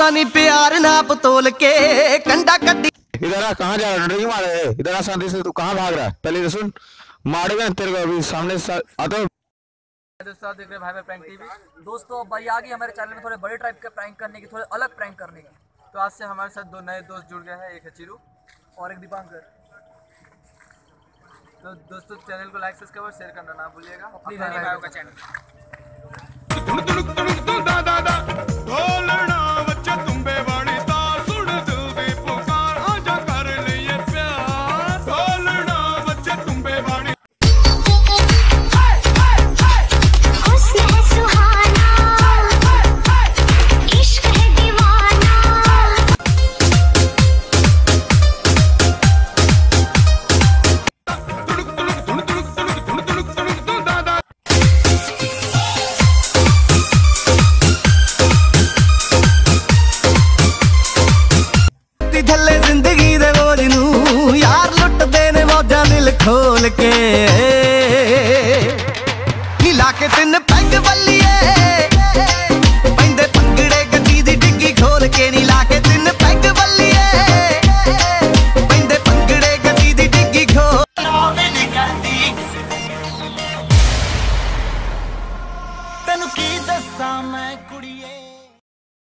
पता नहीं प्यार नाप तोल के कंडा कड्डी। इधर आ, कहाँ जा रहा है? मारे इधर आ, शांति से। तू कहाँ भाग रहा है? पहले तो सुन, मारेगा तेरे को अभी सामने से आता। दोस्तों देख रहे भाई मैं प्रैंक टीवी। दोस्तों भाई आ गई हमारे चैनल में थोड़े बड़े टाइप के प्रैंक करने की, थोड़े अलग प्रैंक करने की। तो आज से हमारे साथ दो नए दोस्त जुड़ गए हैं, एक है चिरू और एक दीपांकर। तो दोस्तों चैनल को लाइक सब्सक्राइब और शेयर करना ना भूलिएगा। अपनी भाई का चैनल खोल के नीला के 3